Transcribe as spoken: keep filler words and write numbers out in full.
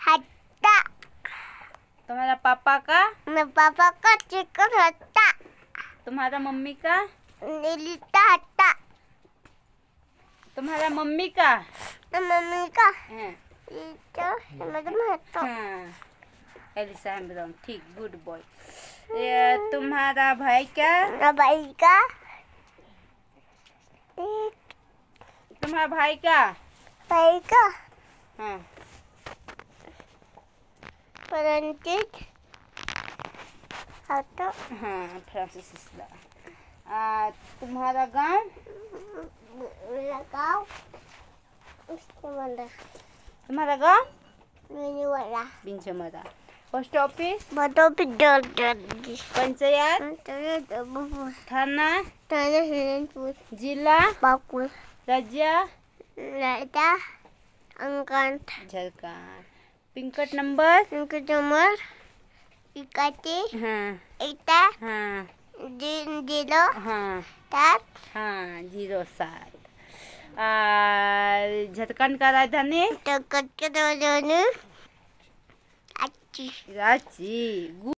हट्टा। तुम्हारा पापा का? मेरे पापा का चिकन हट्टा। तुम्हारा मम्मी का? नीलिता हट्टा। तुम्हारा मम्मी का? मम्मी का हाँ। हट्टा। हाँ, एलिसा हम ठीक, गुड बॉय। तुम्हारा भाई क्या? मेरा भाई का तुम्हारा भाई का? भाई का हाँ। फ्रांसिस हट्टा। हाँ, फ्रांसिस इसला। आ, तुम्हारा गांव? मेरा गाँव तुम्हारा गांव? बिंजमरा। बिंजमरा। Post office? बटो पिडर पंचायत? थाना? थाना हिरणपुर। जिला? पाकुर। राज्य? राजा अंकन Jharkhand. Pincode number? Pincode number इक्यासी। हाँ। इकता। हाँ। जीरो। हाँ। सात। हाँ, जीरो सात। झारखंड का राजधानी? तो कच्चे दो दोनों अच्छी। रांची।